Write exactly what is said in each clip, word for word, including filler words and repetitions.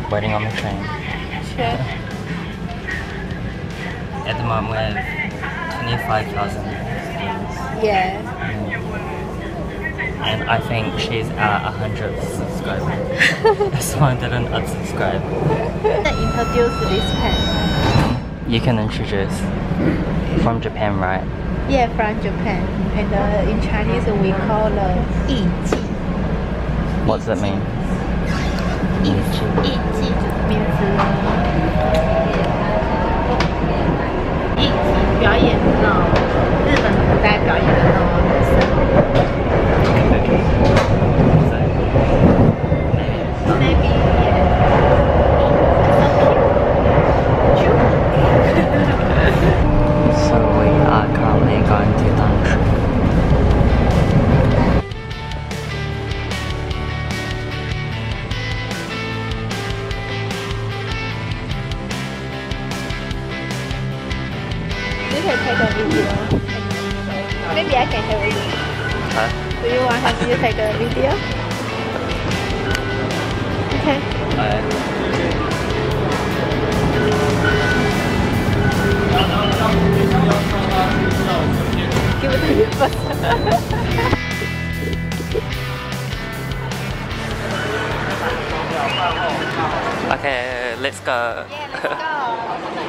waiting on the train. Sure. At the moment we have twenty-five thousand viewers. Yeah. And I think she's at one hundred subscribers. Someone didn't unsubscribe. Introduce this pen. You can introduce. From Japan, right? Yeah, from Japan. And uh, in Chinese we call it 艺伎. What does it mean? 艺伎. 艺伎 means 艺伎表演那种日本古代表演的那种女生。Maybe So we are currently going to Danshu. You can take a video. Maybe I can help you. Huh? Do you want help you take a video? Okay. Uh, Give it to you first. okay, let's go. Yeah, let's go.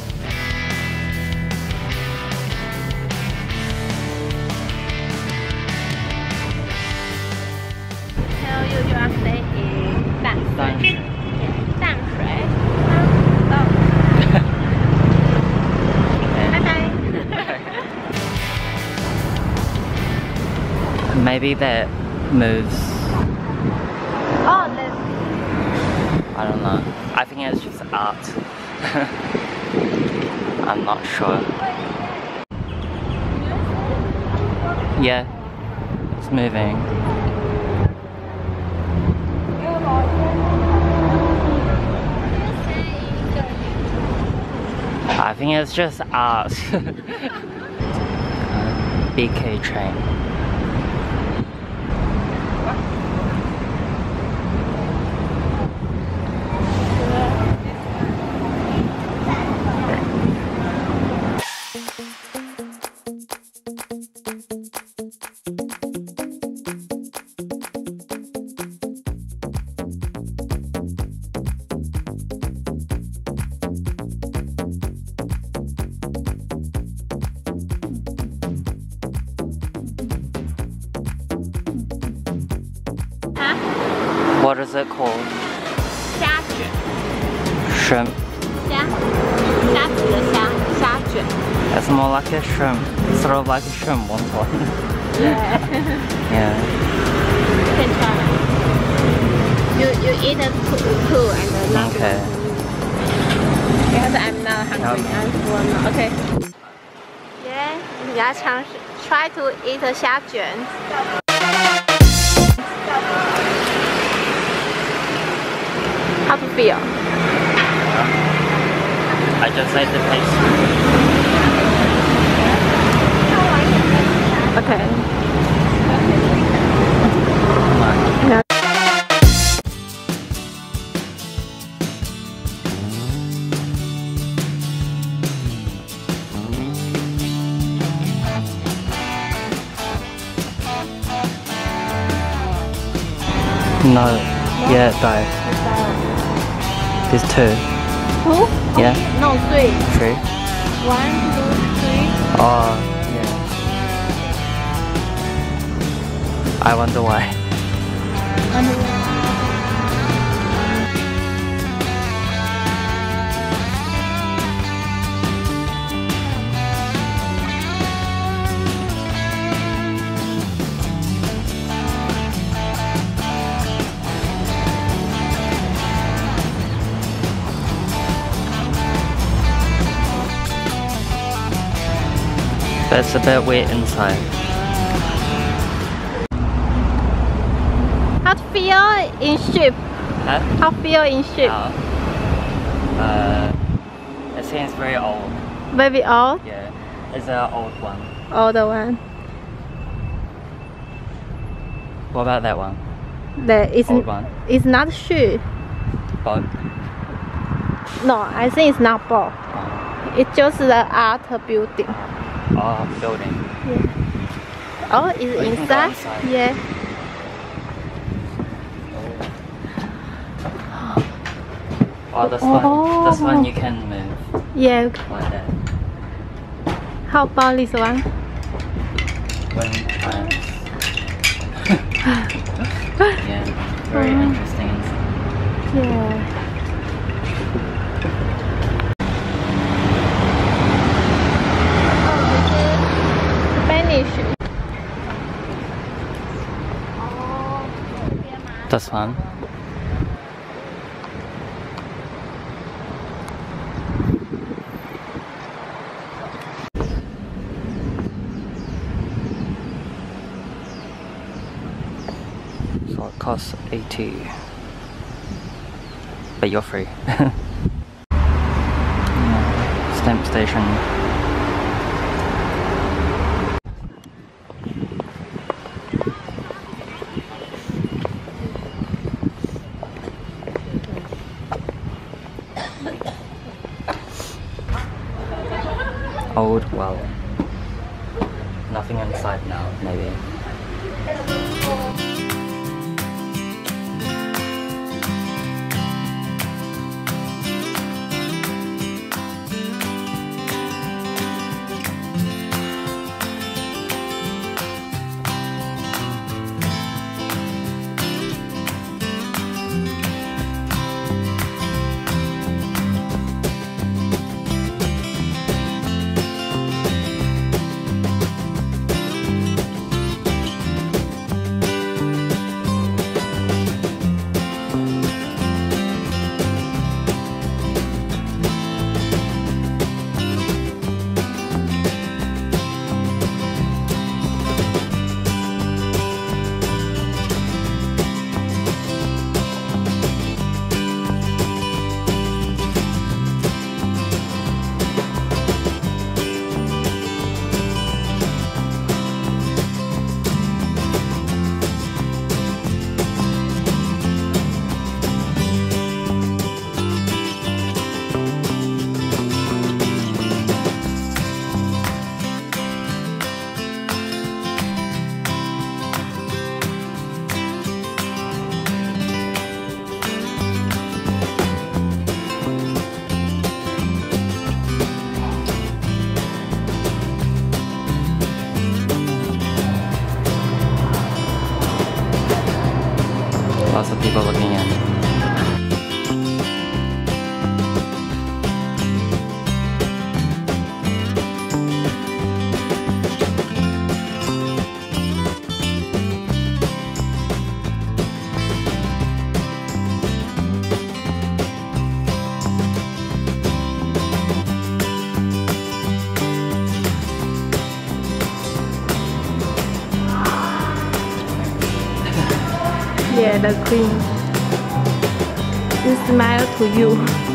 Tell you you are staying in 淡水. Danshu. 淡水. Oh. Bye bye. Maybe that moves. Oh, that's I don't know. I think it's just art. I'm not sure. Yeah, it's moving. I think it's just art. B K train. What is it called? 虾卷. Shrimp. 虾虾子的虾虾卷. It's more like a shrimp. Sort of like a shrimp wonton. Yeah. Yeah. You can try. You you eat it too, too and then not Okay. Because I'm not hungry. Yum. I'm full now. Okay. Yeah, 你要尝试 try to eat 虾卷. How to feel? I just ate the taste. Okay. No. No. Yeah, died. There's two. Two? Yeah. No, three. Three. One, two, three. Oh, yeah. I wonder why. But it's a bit wet inside. How to feel in ship? Huh? How feel in ship? Oh. Uh, it seems very old. Very old? Yeah, it's an old one. Older one. What about that one? That is Old one. It's not ship. boat? No, I think it's not boat. Oh, It's just the art building. oh building. Yeah. Oh, is Oh, it you can go inside? inside. Yeah. Oh, this Oh. one, this one you can move Yeah. like that. How about this one? Wind chimes. Yeah, very Oh. interesting inside. Yeah. Oh, Spanish. This one. So it costs eighty, but you're free. Yeah, stamp station. Old, well, nothing inside now, maybe. Lots of people looking in. Yeah, the queen. She smile to you.